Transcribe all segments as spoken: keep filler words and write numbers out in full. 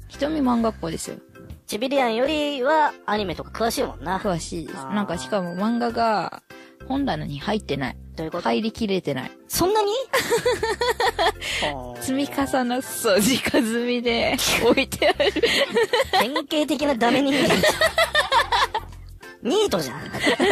瞳漫画っ子ですよ。 ちびりあんよりはアニメとか詳しいもんな。 詳しいです。なんかしかも漫画が本棚に入ってない。 どういうこと？ 入りきれてない。 そんなに積み重なっそう、直積みで置いてある。 典型的なダメ人間。ニートじゃん。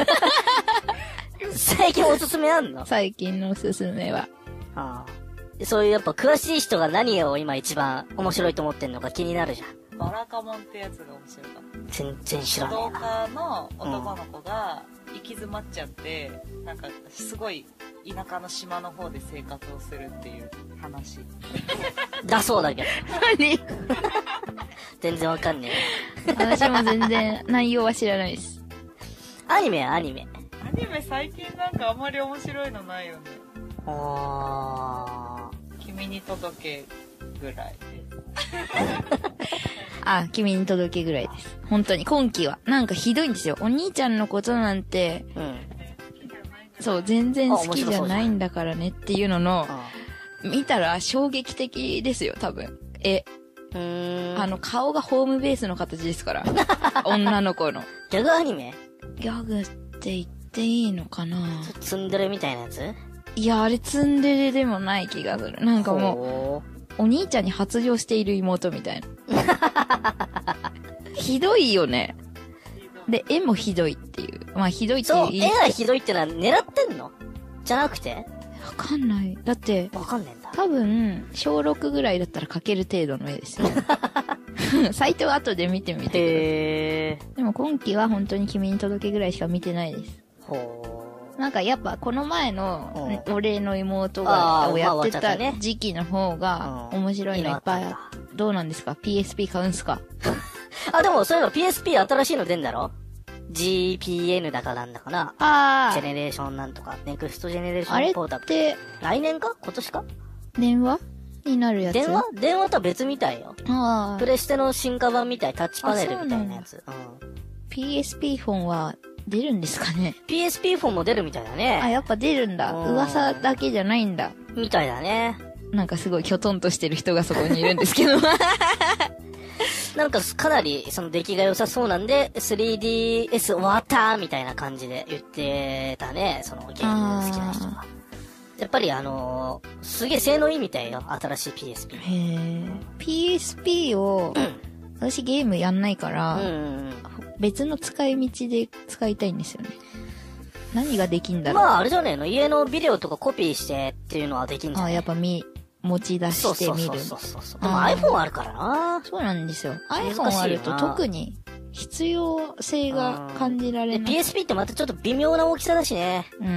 最近おすすめあんの？ 最近のおすすめは。 ああ。そういうやっぱ詳しい人が何を今一番面白いと思ってんのか気になるじゃん。 バラカモンってやつが面白かった。 全然知らないな。 ストーカーの男の子が行き詰まっちゃって、うん、なんかすごい田舎の島の方で生活をするっていう話。 だそうだけど。 何全然わかんねえ。私も全然内容は知らないです。 アニメやアニメ。 アニメ最近なんかあんまり面白いのないよね。 あー。君に届けぐらいです。 あ、君に届けぐらいです。本当に今期はなんかひどいんですよ。お兄ちゃんのことなんて、うん、そう全然好きじゃないんだからねっていうのの見たら衝撃的ですよ多分。え、うーん、あの顔がホームベースの形ですから。女の子の。 ギャグアニメ？ ギャグって言っていいのかな？ ツンデレみたいなやつ？ いやあれツンデレでもない気がする。なんかもうお兄ちゃんに発情している妹みたいな。ひどいよね。で、絵もひどいっていう。まあひどいっていう。 そう、絵がひどいってのは狙ってんの？じゃなくて？ わかんない。だって、 わかんねえんだ。 多分、小ろくぐらいだったら描ける程度の絵ですよ。サイトは後で見てみてください。へー。でも今期は本当に君に届けぐらいしか見てないです。ほー。なんかやっぱこの前の、俺の妹が、をやってた時期の方が面白いのいっぱいあって。どうなんですか？ ピーエスピー 買うんすか？ あ、でもそういえば ピーエスピー 新しいの出んだろ？ ジーピーエヌ だかなんだかな。ああ。ジェネレーションなんとか。ネクストジェネレーションポータブル。あれって、来年か？今年か？ 電話になるやつ？ 電話電話とは別みたいよ。ああ。プレステの進化版みたい、タッチパネルみたいなやつ。うん。 ピーエスピー フォンは出るんですかね？ ピーエスピー フォンも出るみたいだね。 あ、やっぱ出るんだ。噂だけじゃないんだ。 みたいだね。 なんかすごいキョトンとしてる人がそこにいるんですけど。 なんかかなりその出来が良さそうなんで スリーディーエス 終わったみたいな感じで言ってたね、そのゲーム好きな人が。やっぱりあのー、すげえ性能いいみたいよ、新しい ピーエスピー。へー。ピーエスピー を、うん、私ゲームやんないから、うんうん、別の使い道で使いたいんですよね。何ができんだろう。 まああれじゃねえの、家のビデオとかコピーしてっていうのはできんじゃない？ あ、やっぱ見、持ち出してみる。 そうそうそうそう。でも iPhone あるからな。 そうなんですよ。iPhone あると特に必要性が感じられない。 で、ピーエスピー ってまたちょっと微妙な大きさだしね。 うん、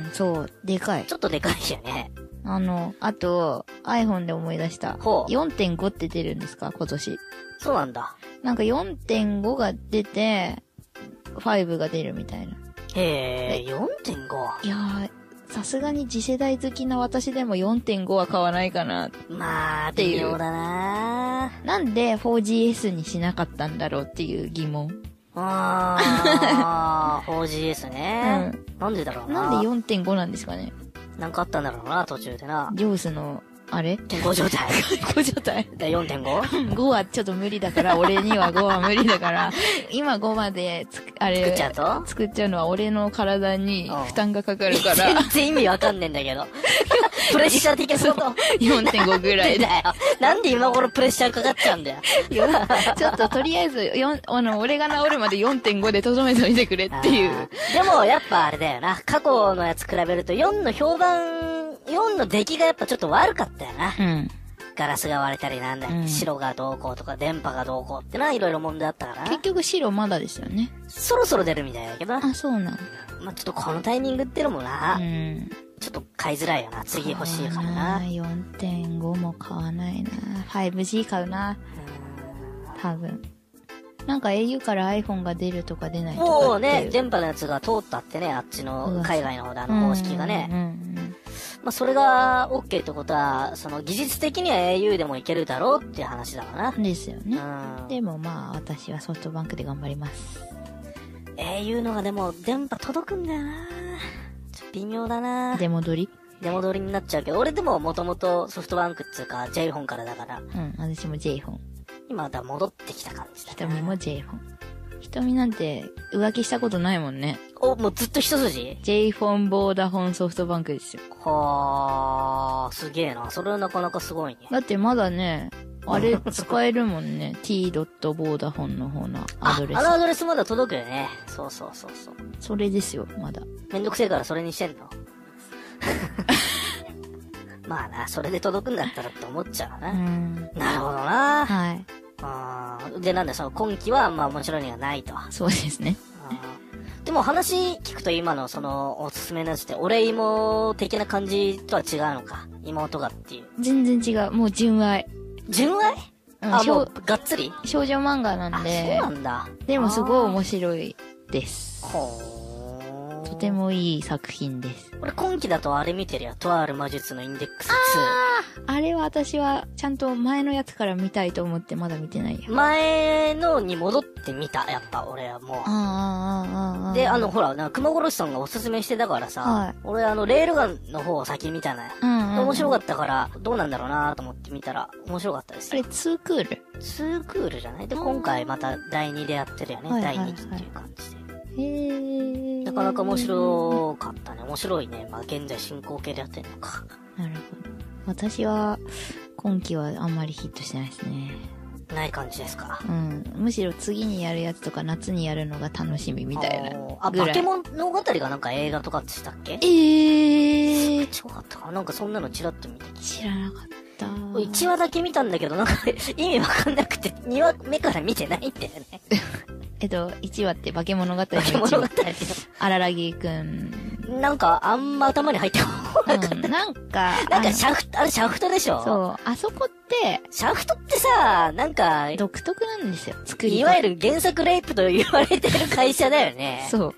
そう。でかい。 ちょっとでかいしね。 あの、あと、iPhone で思い出した。ほう。よんてんご って出るんですか？今年。 そうなんだ。 なんか よんてんご が出て、ごが出るみたいな。 へー、よんてんご。 いやー、さすがに次世代好きな私でも よんてんご は買わないかな。 まあ、微妙だなー。 なんで フォージーエス にしなかったんだろうっていう疑問。 あー、フォージーエス ね。うん。なんでだろうな。 なんで よんてんご なんですかね。 なんかあったんだろうな、途中でな。 ジョースの、あれご状態。 ご状態。 で、よんてんご? ごはちょっと無理だから、俺にはごは無理だから、今ごまでつ、あれ、 作っちゃうと作っちゃうのは俺の体に負担がかかるから。 全然意味わかんねえんだけど。プレッシャー的なこと。 よんてんご ぐらいだよ。なんで今頃プレッシャーかかっちゃうんだよ。 ちょっととりあえず、よん、あの、俺が治るまで よんてんご で留めといてくれっていう。 でも、やっぱあれだよな。過去のやつ比べるとよんの評判、よんの出来がやっぱちょっと悪かったよな。うん。ガラスが割れたりなんだ、うん、白がどうこうとか電波がどうこうってな、いろいろ問題あったからな。 結局白まだですよね。 そろそろ出るみたいだけどな。 あ、そうなん。 まあ、ちょっとこのタイミングってのもな。うん。ちょっと買いづらいよな。次欲しいからな。 よんてんご も買わないな。ファイブジー 買うな。多分。なんか エーユー から iPhone が出るとか出ないとかっていう。 もうね、電波のやつが通ったってね、あっちの海外の方であの方式がね。うんうんうん、まあ、それが OK ってことは、その技術的には エーユー でもいけるだろうっていう話だわな。 ですよね。うん、でもまあ、私はソフトバンクで頑張ります。 エーユー のがでも電波届くんだよな。ちょっと微妙だな。 出戻り出戻りになっちゃうけど、俺でももともとソフトバンクっつうか J フォンからだから。 うん、私も J フォン。 今だ戻ってきた感じだね。 瞳も J フォン。瞳なんて浮気したことないもんね。 お、もうずっと一筋 ?J フォン、ボーダフォン、ソフトバンクですよ。 はー、すげえな。それはなかなかすごいね。 だってまだね、あれ使えるもんね。t. ボーダフォンの方のアドレス。 あ、あのアドレスまだ届くよね。そうそうそうそう。 それですよ、まだ。 めんどくせえからそれにしてんのまあな、それで届くんだったらって思っちゃうな。うん。なるほどな。 はい。 あで、なんだ、その今期はまあ面白いのがないと。 そうですね。 でも話聞くと今のそのおすすめのやつって俺妹的な感じとは違うのか。妹がっていう。 全然違う。もう純愛。 純愛、うん、あ、もうがっつり少女漫画なんで。 あ、そうなんだ。 でもすごい面白いです。ほー。とてもいい作品です。 俺今期だとあれ見てるよ。とある魔術のインデックスツー。 あー、あれは私はちゃんと前のやつから見たいと思ってまだ見てないよ。 前のに戻ってみた、やっぱ俺はもう。あーあーあーあー。で、あのほら、なんか熊殺さんがおすすめしてたからさ、はい、俺あのレールガンの方を先見たのよ。うんうんうん、面白かったから、どうなんだろうなと思って見たら面白かったですよ。 あれツークール ? ツークールじゃない？で、今回まただいにでやってるよね。はいはいはい、だいにきっていう感じで。へー。なかなか面白かったね。面白いね。まあ現在進行形でやってるのか。 なるほど。私は今期はあんまりヒットしてないですね。 ない感じですか。 うん。むしろ次にやるやつとか夏にやるのが楽しみみたいな。 あ、化け物語がなんか映画とかってしたっけ？えー。 違かったかなんかそんなのチラッと見て知らなかった。 いちわだけ見たんだけど、なんか意味わかんなくてにわめから見てないんだよね。 えっと、いちわって化け物語のいちわ。化け物語。荒らぎくん。 なんか、あんま頭に入ってこなかった。うん、 なんか、 なんかシャフト、あれシャフトでしょ？ そう。あそこって、 シャフトってさ、なんか、 独特なんですよ。作り。 いわゆる原作レイプと言われてる会社だよね。 そう。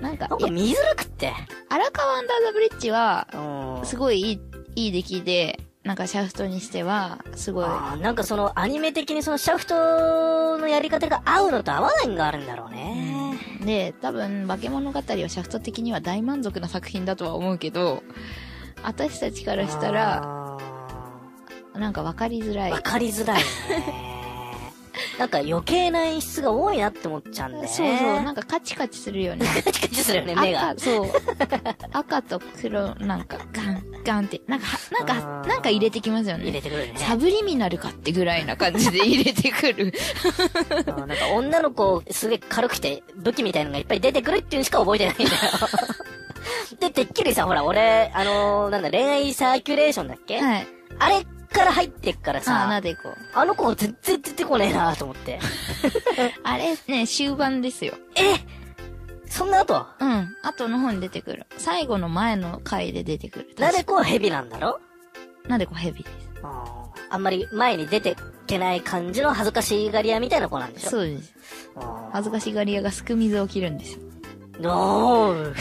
なんか、 なんか見づらくって。 荒川アンダーザブリッジは、すごいいい、いい出来で、なんかシャフトにしては、すごい。 あなんかそのアニメ的にそのシャフトのやり方が合うのと合わないのがあるんだろうね。 うん、で、多分、化け物語はシャフト的には大満足な作品だとは思うけど、私たちからしたら、なんか分かりづらい。 分かりづらいね。なんか余計な演出が多いなって思っちゃうんだよね。 そうそう、なんかカチカチするよね。 カチカチするよね、目が。 赤、そう。赤と黒、なんかガン、ガンって、なんか、なんか、なんか入れてきますよね。 入れてくるね。 サブリミナルかってぐらいな感じで入れてくる。 なんか女の子、すげえ軽くて武器みたいなのがいっぱい出てくるっていうのしか覚えてないんだよ。で、てっきりさ、ほら、俺、あのー、なんだ、恋愛サーキュレーションだっけ？はい。あれから入ってっからさ、 あ、なでこ。 あの子全然出てこねえなと思って。 あれね、終盤ですよ。 えそんな後？ うん。後の方に出てくる。最後の前の回で出てくる。 なでこはヘビなんだろ？ なでこヘビです。 ああんまり前に出てけない感じの恥ずかしがり屋みたいな子なんでしょ？ そうです。恥ずかしがり屋がすく水を切るんですよ。 おー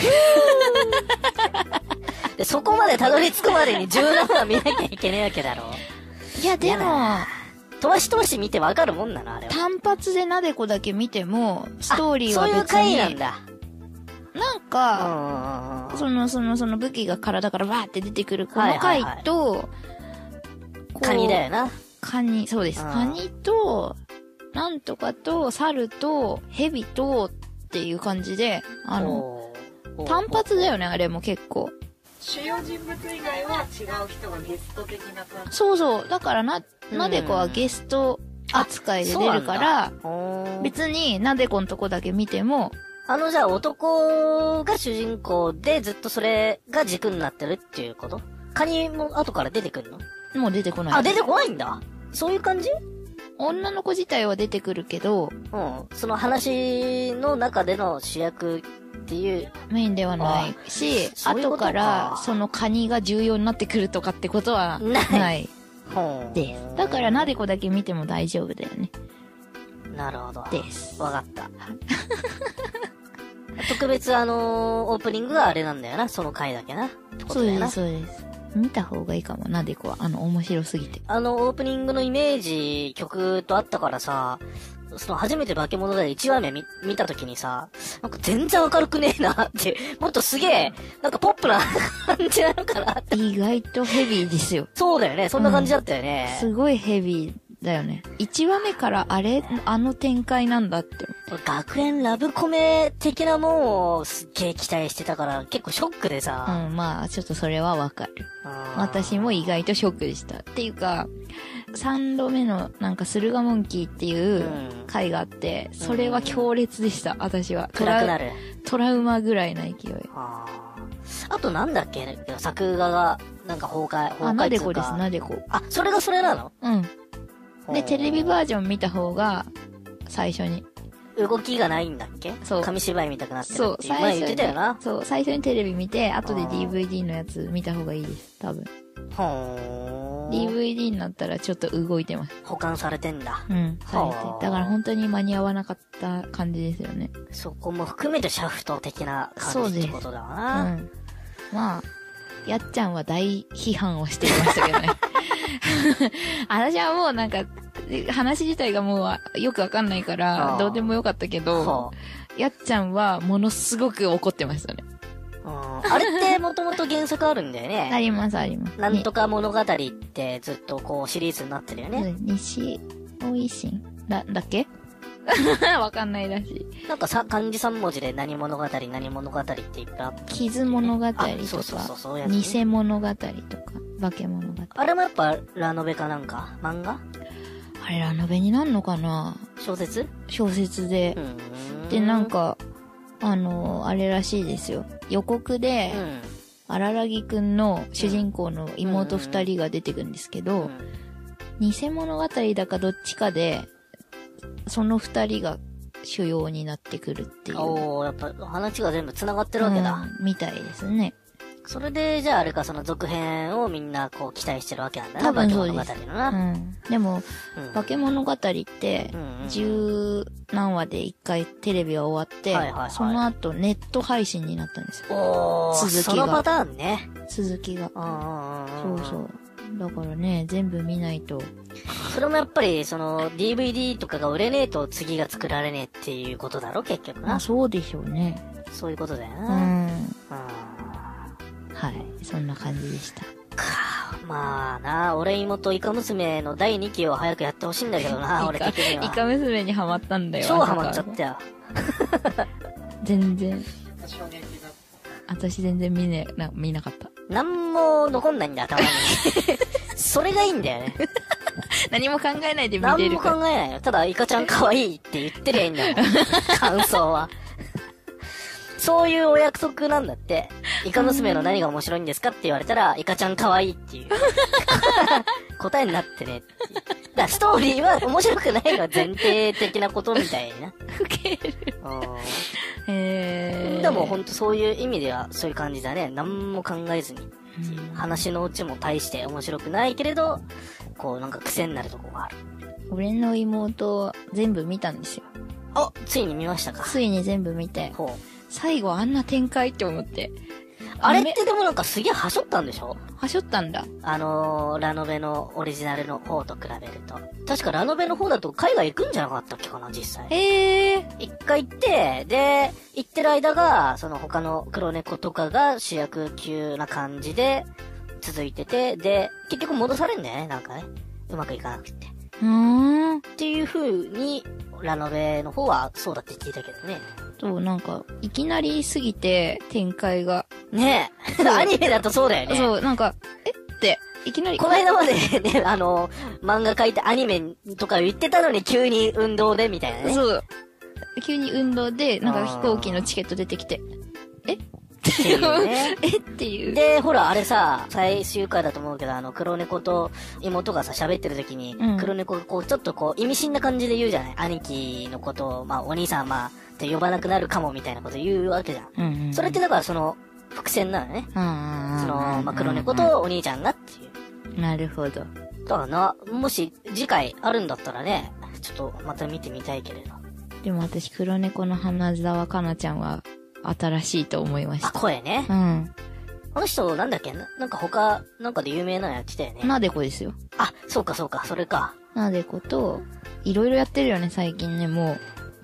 でそこまでたどり着くまでにじゅうななわ見なきゃいけないわけだろう。 いや、でも、 飛ばし飛ばし見てわかるもんなのあれは。 単発でなでこだけ見ても、ストーリーは別に。 そういう回なんだ。 なんか、その、その、その武器が体からわーって出てくるこの回と、はいはいはい、 カニだよな。 カニ、そうです。カニと、なんとかと、猿と、ヘビと、っていう感じで、あの、単発だよね、あれも結構。 主要人物以外は違う人がゲスト的な感じ。 そうそう。だからな、なでこはゲスト扱いで出るから、別になでこのとこだけ見ても、 あの、じゃあ男が主人公でずっとそれが軸になってるっていうこと？カニも後から出てくるの？ もう出てこない。 あ、出てこないんだ。そういう感じ？ 女の子自体は出てくるけど、 うん。その話の中での主役っていう。 メインではないし、後からそのカニが重要になってくるとかってことはない。ないです。だからなでこだけ見ても大丈夫だよね。 なるほど。 です。 わかった。特別あのー、オープニングがあれなんだよな、その回だけな。 そうです、そうです。見た方がいいかも、なでこは。あの、面白すぎて。 あの、オープニングのイメージ、曲とあったからさ、その初めて化け物でいちわめ見、見た時にさ、なんか全然明るくねえなって、もっとすげえ、なんかポップな感じなのかなって。 意外とヘビーですよ。 そうだよね、そんな感じだったよね。 うん、すごいヘビーだよね。いちわめからあれ、あの展開なんだって。 学園ラブコメ的なもんをすっげえ期待してたから結構ショックでさ。 うん、まあちょっとそれはわかる。私も意外とショックでした。っていうか、さんどめのなんかスルガモンキーっていう回があって、うん、それは強烈でした、私は。 暗くなる。 トラウマぐらいな勢い。 ああとなんだっけ作画がなんか崩壊、崩壊っていうか。 あ、なでこです、なでこ。 あ、それがそれなの？ うん。で、テレビバージョン見た方が、最初に。 動きがないんだっけ？そう。紙芝居見たくなってるっていう。そう、最初に。前言ってたよな。 そう、最初にテレビ見て、後で ディーブイディー のやつ見た方がいいです、多分。 ほー。 ディーブイディー になったらちょっと動いてます。 保管されてんだ。 うん、されて。だから本当に間に合わなかった感じですよね。 そこも含めてシャフト的な感じってことだわな。 うん。まあ、やっちゃんは大批判をしていましたけどね。私はもうなんか、話自体がもうよくわかんないから、どうでもよかったけど、やっちゃんはものすごく怒ってましたね。 あれってもともと原作あるんだよね。 ありますあります。 なんとか物語ってずっとこうシリーズになってるよね。 西尾維新だ、だっけわかんないらしい。 なんかさ、漢字三文字で何物語、何物語っていっぱいあって。 傷物語とか、 そうそうそうそう、ね、 偽物語とか、化け物語。 あれもやっぱラノベかなんか漫画あれラノベになんのかな小説小説で。で、なんか、あの、あれらしいですよ。予告で、うん、荒らぎくんの主人公の妹二人が出てくるんですけど、うんうん、偽物語だかどっちかで、その二人が主要になってくるっていう。 おー、やっぱ話が全部繋がってるわけだ。 うん、みたいですね。 それで、じゃああれか、その続編をみんなこう期待してるわけなんだな、 多分そうです。 化け物語のな。 うん。でも、うん、化け物語って、十何話で一回テレビは終わって、はいはいはい、その後ネット配信になったんですよ。 おー、続きが。そのパターンね。 続きが。そうそう。だからね、全部見ないと。 それもやっぱり、その、ディーブイディー とかが売れねえと次が作られねえっていうことだろ、結局な。 あ、そうでしょうね。 そういうことだよな。 うん。はい。そんな感じでした。 かまあな、俺妹イカ娘のだいにきを早くやってほしいんだけどな、俺的には。 イカ娘にハマったんだよ。 超ハマっちゃったよ。 全然。私全然見ね、な、見なかった。 なんも残んないんだ、頭に。それがいいんだよね。 何も考えないで見れるから。 何も考えないよ。ただ、イカちゃん可愛いって言ってりゃいいんだもん。感想は。そういうお約束なんだって。イカ娘の何が面白いんですかって言われたら、イカちゃん可愛いっていう。答えになってねっていう。だからストーリーは面白くないのは前提的なことみたいな。 ウケる。 へー。でもほんとそういう意味ではそういう感じだね。何も考えずに。話のオチも大して面白くないけれど、こうなんか癖になるとこがある。 俺の妹全部見たんですよ。 あ、ついに見ましたか。 ついに全部見て。ほう。最後あんな展開って思って。 あれってでもなんかすげえはしょったんでしょ？ はしょったんだ。 あのー、ラノベのオリジナルの方と比べると。確かラノベの方だと海外行くんじゃなかったっけかな、実際。 へー。 一回行って、で、行ってる間が、その他の黒猫とかが主役級な感じで続いてて、で、結局戻されんだよね、なんかね。うまくいかなくて。 うーん。 っていう風に、ラノベの方はそうだって聞いたけどね。 そう、なんか、いきなりすぎて、展開が。 ねえ。アニメだとそうだよね。 そう、なんか、えって、いきなり。 この間までね、あの、漫画描いてアニメとか言ってたのに急に運動でみたいなね。 そう。急に運動で、なんか飛行機のチケット出てきて、えっていうね。えっていう。 で、ほら、あれさ、最終回だと思うけど、あの、黒猫と妹がさ、喋ってる時に、うん、黒猫がこう、ちょっとこう、意味深な感じで言うじゃない？兄貴のことを、まあ、お兄さん、まあ、って呼ばなくなるかもみたいなこと言うわけじゃん。うんうんうん、それってだからその、伏線なのね。その、まあ、黒猫とお兄ちゃんがっていう。 なるほど。 だからな、もし次回あるんだったらね、ちょっとまた見てみたいけれど。 でも私、黒猫の花澤香菜ちゃんは、新しいと思いました。 あ、声ね。 うん。 あの人、なんだっけな、なんか他、なんかで有名なのやってたよね。 なでこですよ。 あ、そうかそうか、それか。 なでこと、いろいろやってるよね、最近ね、もう。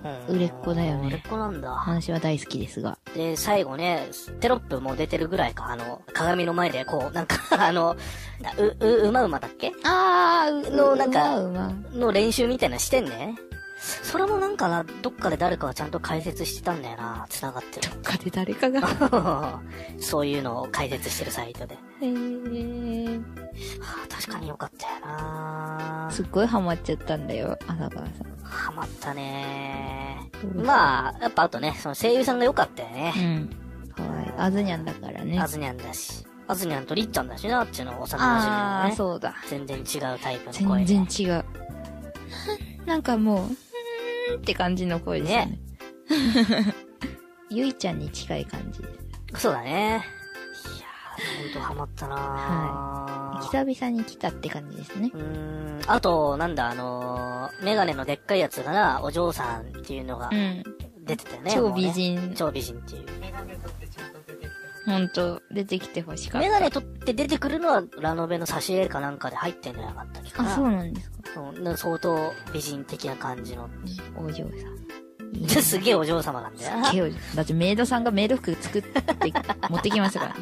売れっ子だよね。 売れっ子なんだ。 私は大好きですが。 で、最後ね、テロップも出てるぐらいか、あの、鏡の前で、こう、なんか、あの、う、う、うまうまだっけあー、う、 の、なんか、 うまうまの練習みたいなのしてんね。それもなんかな、どっかで誰かがちゃんと解説してたんだよな、繋がってる。 どっかで誰かが。 そういうのを解説してるサイトで。 へー。 はあ、確かによかったよな。 すっごいハマっちゃったんだよ、浅川さん。 ハマったねー。まあ、やっぱあとね、その声優さんが良かったよね。 うん。かわいい。あずにゃんだからね。 あずにゃんだし。あずにゃんとりっちゃんだしな、あっちの幼馴染のね。 あー、そうだ。 全然違うタイプの声で。 全然違う。なんかもう、うーんって感じの声ですね。ねゆいちゃんに近い感じです。 そうだね。いやー、ほんとハマったなー。 はい。久々に来たって感じですね。 うーん。あと、なんだ、あのー、メガネのでっかいやつがな、お嬢さんっていうのが出てたよね。 超美人、 ね。超美人っていう。 メガネ取ってちゃんと出てきて。 ほんと、出てきてほしかった。 メガネ取って出てくるのは、ラノベの挿絵かなんかで入ってんじゃなかったっけかな。 あ、そうなんですか。 うん、相当美人的な感じの。 お嬢さん。 いいすげえお嬢様なんだよな。 すげえお嬢。だってメイドさんがメイド服作って持ってきましたから。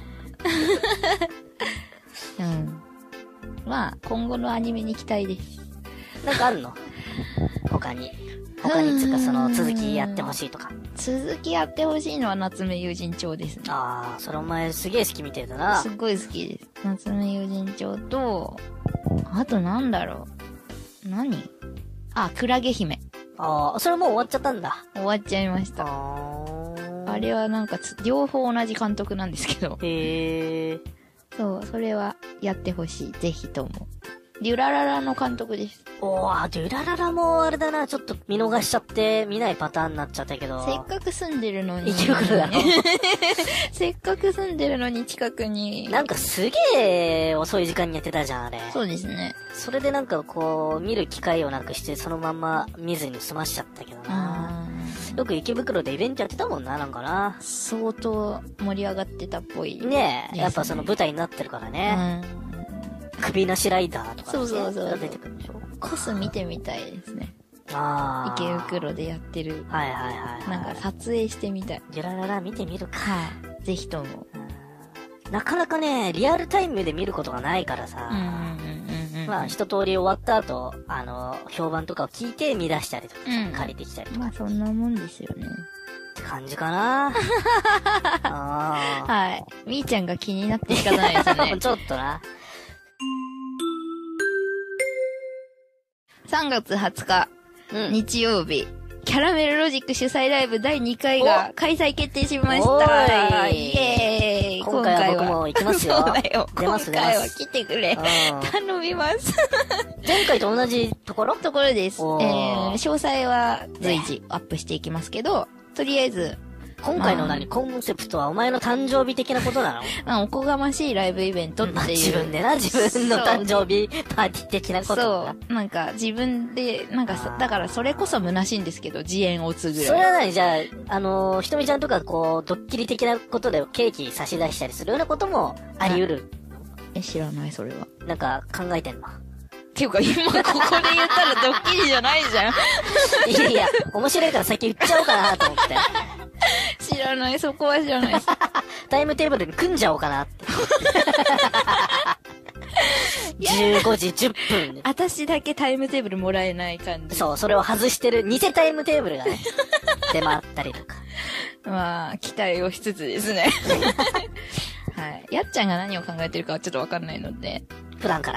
うん。まあ、今後のアニメに期待です。 なんかあるの他に。他につかその続きやってほしいとか。 続きやってほしいのは夏目友人帳ですね。 ああ、それお前すげえ好きみてえだな。 すっごい好きです。夏目友人帳と、あとなんだろう。何あ、クラゲ姫。 ああ、それもう終わっちゃったんだ。 終わっちゃいました。あれはなんかつ、両方同じ監督なんですけど。 へえ。 そう、それはやってほしい。ぜひとも。デュラララの監督です。 おー、デュラララもあれだな、ちょっと見逃しちゃって見ないパターンになっちゃったけど。 せっかく住んでるのに。 池袋だろ。 せっかく住んでるのに近くに。 なんかすげえ遅い時間にやってたじゃん、あれ。 そうですね。 それでなんかこう、見る機会をなくしてそのまんま見ずに済ましちゃったけどな。よく池袋でイベントやってたもんな、なんかな。 相当盛り上がってたっぽい。 ねえ、やっぱその舞台になってるからね。うん。首なしライダーとか、ね、 そうそうそう。 出てくるでしょ。 コス見てみたいですね。 ああ。 池袋でやってる。 はいはいはい、はい。 なんか撮影してみたい。 デュラララ見てみるか。 はい。ぜひとも。 なかなかね、リアルタイムで見ることがないからさ。うんうんうんうん。まあ一通り終わった後、あの、評判とかを聞いて見出したりとか、うん、借りてきたりとか。 まあそんなもんですよね。 って感じかなあはい。みーちゃんが気になって仕方ないですね。 ちょっとな。 さんがつはつか、 うん、 日曜日、キャラメルロジック主催ライブだいにかいが開催決定しました。イエーイ。 今回は僕も行きますよ。 そうだよ。 出ます今回は来てくれ。頼みます。 前回と同じところところです。えー、詳細は随時アップしていきますけど、とりあえず、 今回の何、まあ、コンセプトはお前の誕生日的なことなの？ まあ、おこがましいライブイベントっていう。まあ、 自分でな、自分の誕生日パーティー的なことだ。 そう。なんか、自分で、なんかさ、だからそれこそ虚しいんですけど、自演を継ぐぐらい。 それは何じゃあ、あのー、ひとみちゃんとかこう、ドッキリ的なことでケーキ差し出したりするようなこともあり得る。 え、知らない、それは。 なんか、考えてんの？ っていうか、今ここで言ったらドッキリじゃないじゃん。 いやいや、面白いから先言っちゃおうかなと思って。 知らない、そこは知らないです。 タイムテーブルに組んじゃおうかなって。じゅうごじじゅっぷんで。 私だけタイムテーブルもらえない感じ。 そう、それを外してる偽タイムテーブルがね、出回ったりとか。 まあ、期待をしつつですね。はい。やっちゃんが何を考えてるかはちょっとわかんないので。 普段から。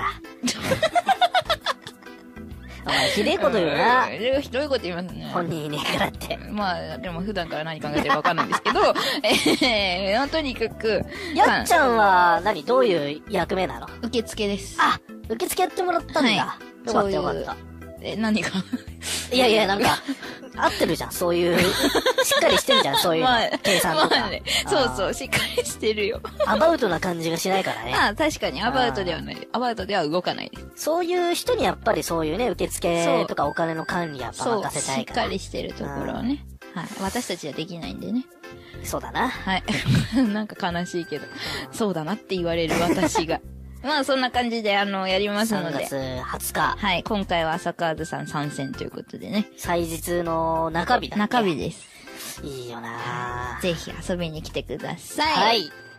お前、ひでえこと言うな。 ひどいこと言いますね。 本人いねえからって。 まあ、でも普段から何考えてるかわかんないんですけど、えー、とにかく。 やっちゃんは何、どういう役目なの？ 受付です。 あ、受付やってもらったんだ。はい、よかったよかった。 え、何がいやいや、なんか、合ってるじゃん、そういう。しっかりしてるじゃん、そういうの。まあ、計算とか。まあね、 そうそう、しっかりしてるよ。 アバウトな感じがしないからね。 ああ、確かに、アバウトではない。アバウトでは動かないです。 そういう人にやっぱりそういうね、受付とかお金の管理やっぱ任せたいから。 そう、しっかりしてるところをね。はい。私たちはできないんでね。 そうだな。 はい。なんか悲しいけど、そうだなって言われる私が。 まあそんな感じであの、やりますので。 さんがつはつか。 はい。今回は浅川津さん参戦ということでね。 祭日の中日だね。 中日です。 いいよなぜひ遊びに来てください。 はい。